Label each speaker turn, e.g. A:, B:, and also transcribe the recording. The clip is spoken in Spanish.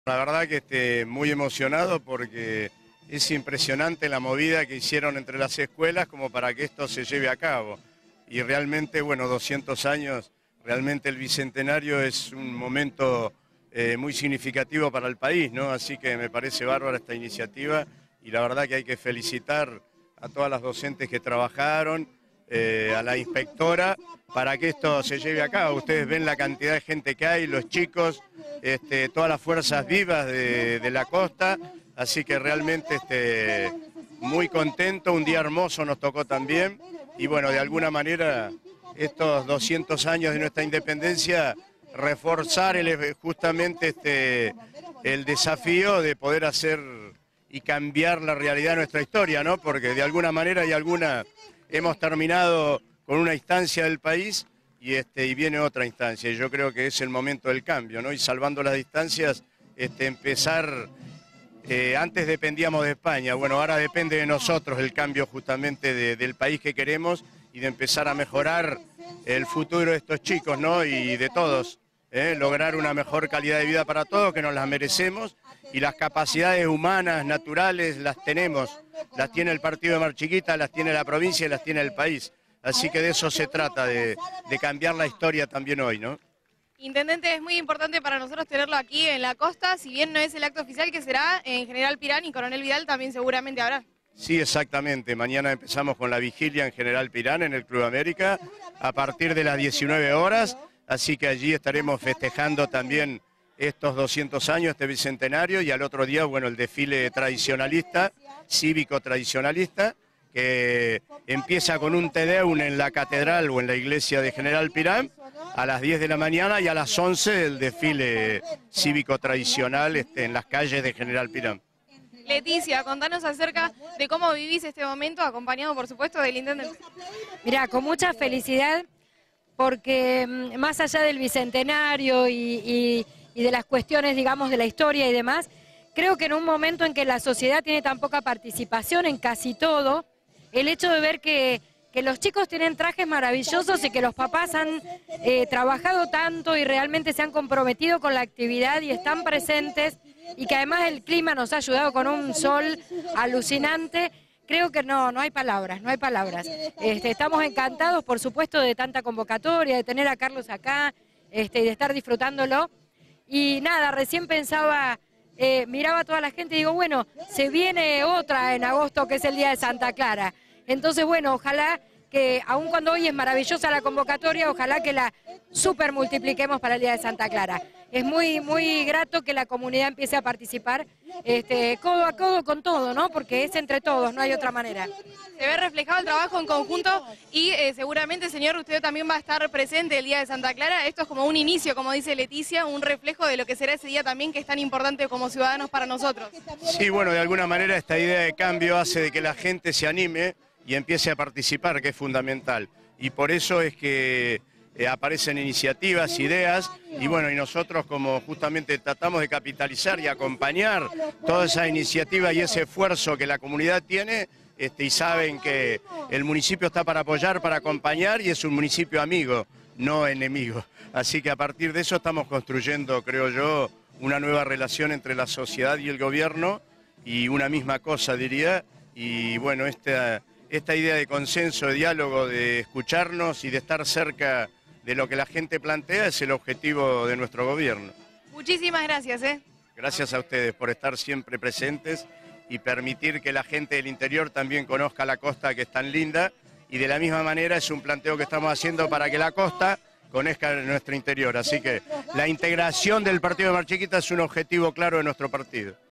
A: La verdad que muy emocionado porque es impresionante la movida que hicieron entre las escuelas como para que esto se lleve a cabo. Y realmente, bueno, 200 años, realmente el Bicentenario es un momento muy significativo para el país, ¿no? Así que me parece bárbara esta iniciativa y la verdad que hay que felicitar a todas las docentes que trabajaron, a la inspectora, para que esto se lleve a cabo. Ustedes ven la cantidad de gente que hay, los chicos, todas las fuerzas vivas de la costa, así que realmente muy contento, un día hermoso nos tocó también, y bueno, de alguna manera estos 200 años de nuestra independencia, reforzar justamente el desafío de poder hacer y cambiar la realidad de nuestra historia, ¿no? Porque de alguna manera hemos terminado con una instancia del país y viene otra instancia. Y yo creo que es el momento del cambio, ¿no? Y salvando las distancias, empezar, antes dependíamos de España, bueno, ahora depende de nosotros el cambio justamente del país que queremos y de empezar a mejorar el futuro de estos chicos, ¿no? Y de todos, lograr una mejor calidad de vida para todos, que nos las merecemos, y las capacidades humanas, naturales, las tenemos. Las tiene el partido de Mar Chiquita, las tiene la provincia y las tiene el país. Así que de eso se trata, de cambiar la historia también hoy, ¿no?
B: Intendente, es muy importante para nosotros tenerlo aquí en la costa, si bien no es el acto oficial que será en General Pirán y Coronel Vidal también seguramente habrá.
A: Sí, exactamente. Mañana empezamos con la vigilia en General Pirán, en el Club América, a partir de las 19 horas, así que allí estaremos festejando también estos 200 años, este bicentenario, y al otro día, bueno, el desfile tradicionalista, cívico tradicionalista, que empieza con un Te Deum en la catedral o en la iglesia de General Pirán a las 10 de la mañana, y a las 11 el desfile cívico tradicional en las calles de General Pirán.
B: Leticia, contanos acerca de cómo vivís este momento, acompañado por supuesto del intendente.
C: Mirá, con mucha felicidad, porque más allá del bicentenario y de las cuestiones, digamos, de la historia y demás, creo que en un momento en que la sociedad tiene tan poca participación en casi todo, el hecho de ver que los chicos tienen trajes maravillosos y que los papás han trabajado tanto y realmente se han comprometido con la actividad y están presentes, y que además el clima nos ha ayudado con un sol alucinante, creo que no hay palabras, no hay palabras. Estamos encantados, por supuesto, de tanta convocatoria, de tener a Carlos acá y de estar disfrutándolo. Y nada, recién pensaba, miraba a toda la gente y digo, bueno, se viene otra en agosto que es el Día de Santa Clara. Entonces, bueno, ojalá que, aun cuando hoy es maravillosa la convocatoria, ojalá que la super multipliquemos para el Día de Santa Clara. Es muy grato que la comunidad empiece a participar codo a codo con todo, ¿no? Porque es entre todos, no hay otra manera.
B: Se ve reflejado el trabajo en conjunto y seguramente, señor, usted también va a estar presente el Día de Santa Clara. Esto es como un inicio, como dice Leticia, un reflejo de lo que será ese día también, que es tan importante como ciudadanos para nosotros.
A: Sí, bueno, de alguna manera esta idea de cambio hace de que la gente se anime y empiece a participar, que es fundamental. Y por eso es que aparecen iniciativas, ideas, y bueno, y nosotros como justamente tratamos de capitalizar y acompañar toda esa iniciativa y ese esfuerzo que la comunidad tiene, y saben que el municipio está para apoyar, para acompañar, y es un municipio amigo, no enemigo. Así que a partir de eso estamos construyendo, creo yo, una nueva relación entre la sociedad y el gobierno, y una misma cosa, diría, y bueno, esta idea de consenso, de diálogo, de escucharnos y de estar cerca de lo que la gente plantea es el objetivo de nuestro gobierno.
B: Muchísimas gracias.
A: Gracias a ustedes por estar siempre presentes y permitir que la gente del interior también conozca la costa, que es tan linda, y de la misma manera es un planteo que estamos haciendo para que la costa conozca nuestro interior. Así que la integración del partido de Mar Chiquita es un objetivo claro de nuestro partido.